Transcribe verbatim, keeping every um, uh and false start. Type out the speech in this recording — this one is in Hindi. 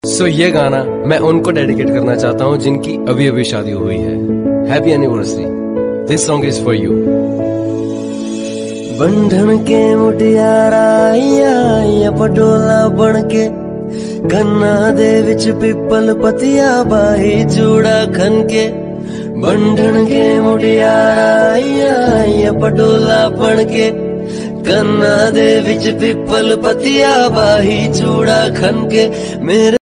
सो so, ये गाना मैं उनको डेडिकेट करना चाहता हूँ जिनकी अभी अभी शादी हुई है। Happy anniversary. This song is for you. बंधन के मुटियारा आइया पटोला बन के कन्ना दे विच पिपल पतिया बाही चूड़ा खन के। बंधन के मुटियारा आइया पटोला बन के कन्ना दे विच पिपल पतिया बाही चूड़ा खन के। मेरे